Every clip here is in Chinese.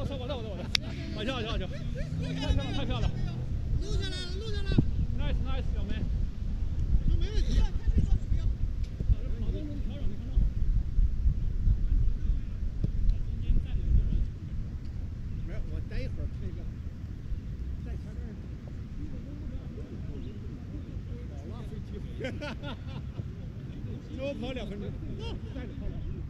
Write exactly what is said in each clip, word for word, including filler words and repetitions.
我错，我的我的我的，好球好球好球，太漂亮太漂亮， 录下来了录下来了 ，nice nice 小梅， 就没问题。 好多人调整没看到。中间站有一个人。 没有，我待一会儿那个，在前面。老浪费机会。哈哈哈！多跑两分钟，再跑两分钟。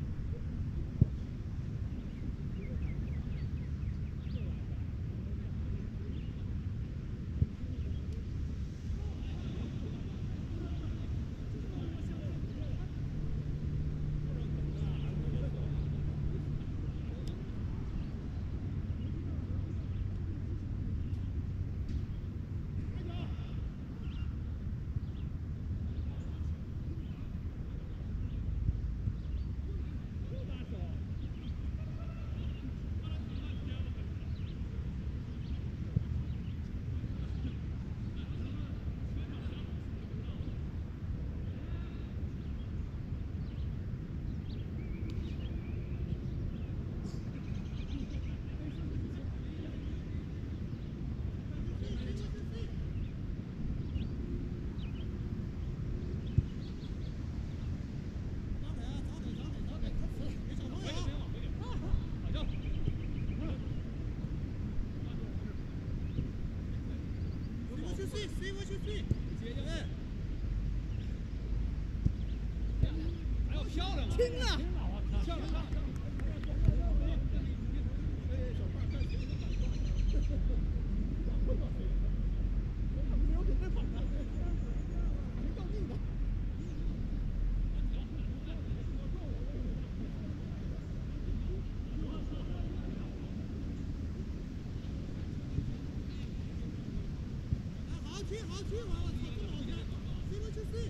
飞过去飞， 哎呦漂亮啊！ 轻啊！ 漂亮！ 好踢好踢，我我操，这么好踢，飞过去飞。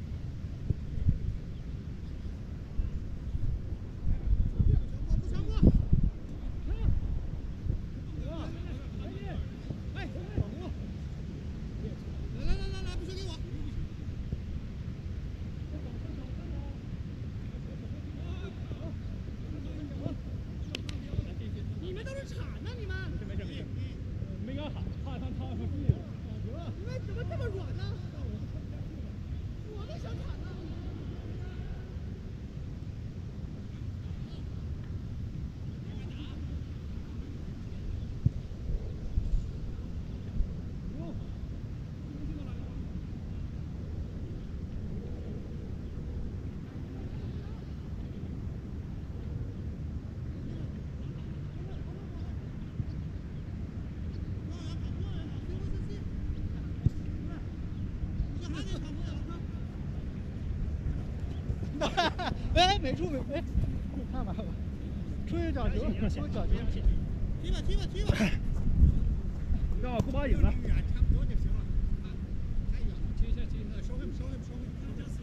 哎，没出没没，看吧看吧，出去角球，出角球， 踢吧踢吧踢吧， 让我不把赢了。 远差不多就行了，太远了，踢一下踢一下，收回收回收回。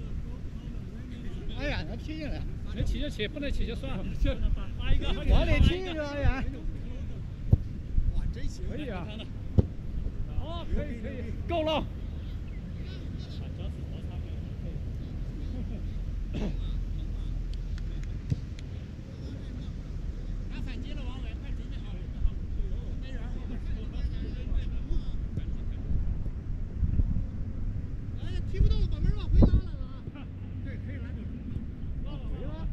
哎呀，他踢进来， 能起就起，不能起就算了。 往里踢一个阿远。 哇，真行！ 可以啊。好，可以可以，够了。 打反击了，王伟，快准备好了，没人。哎呀，踢不动了，把门往回拉了啊！对，可以拉走。拉往回拉。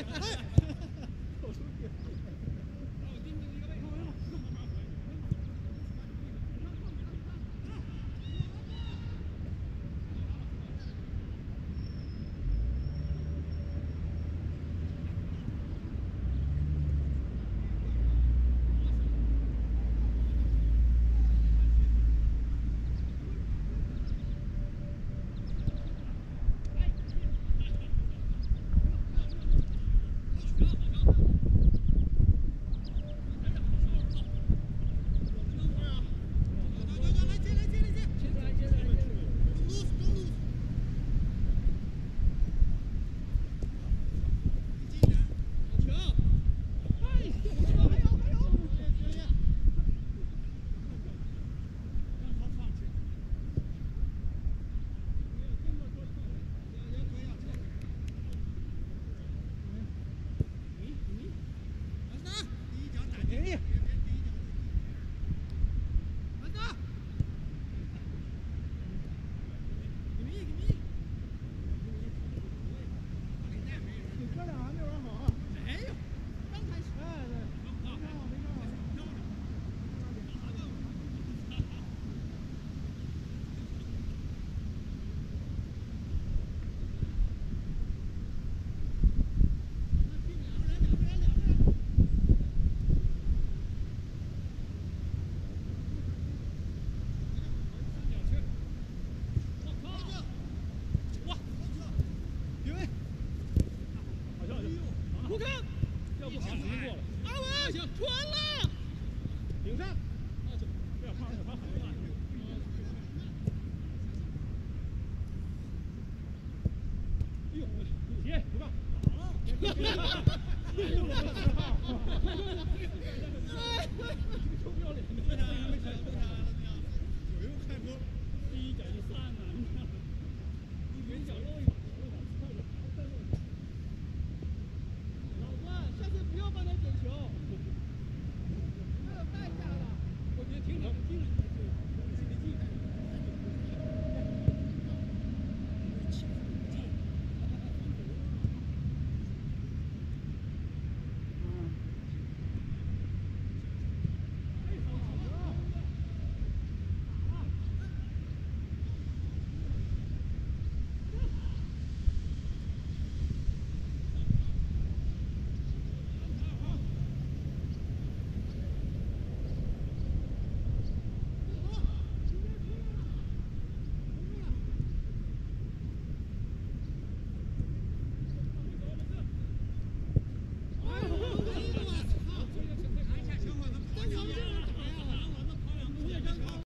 第一脚就散了，你看，你眼角落一。